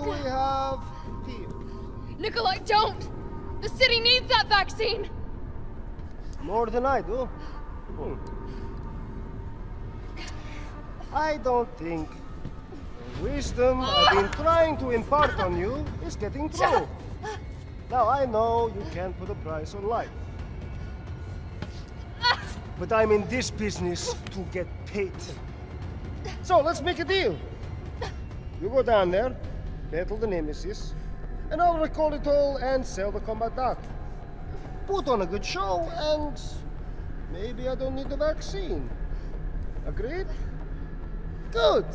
we have here? Nikolai, don't! The city needs that vaccine! More than I do. I don't think the wisdom I've been trying to impart on you is getting through. Now I know you can't put a price on life. But I'm in this business to get paid. So let's make a deal. You go down there, battle the Nemesis, and I'll recall it all and sell the combat data. Put on a good show, and maybe I don't need the vaccine. Agreed? Good.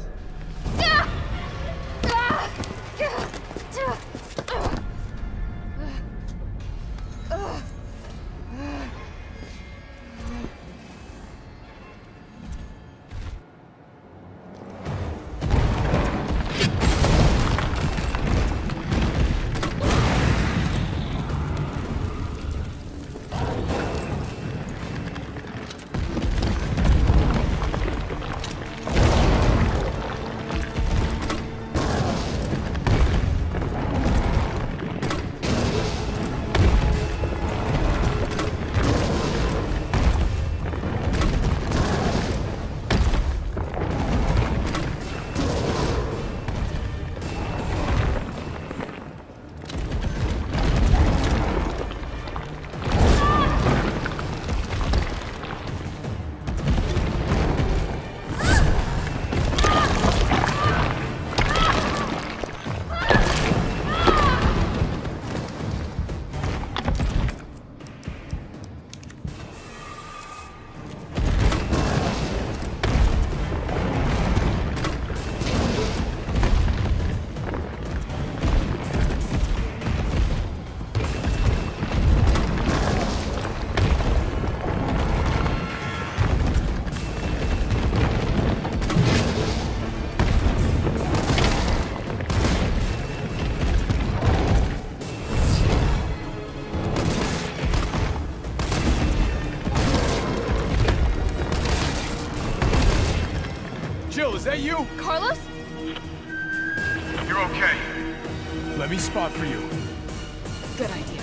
Is that you? Carlos? You're okay. Let me spot for you. Good idea.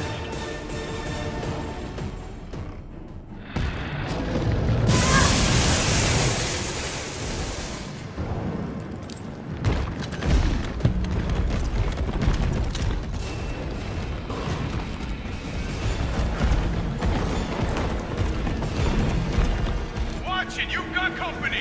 Watch it! You've got company!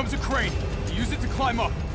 grabs a crane. Use it to climb up.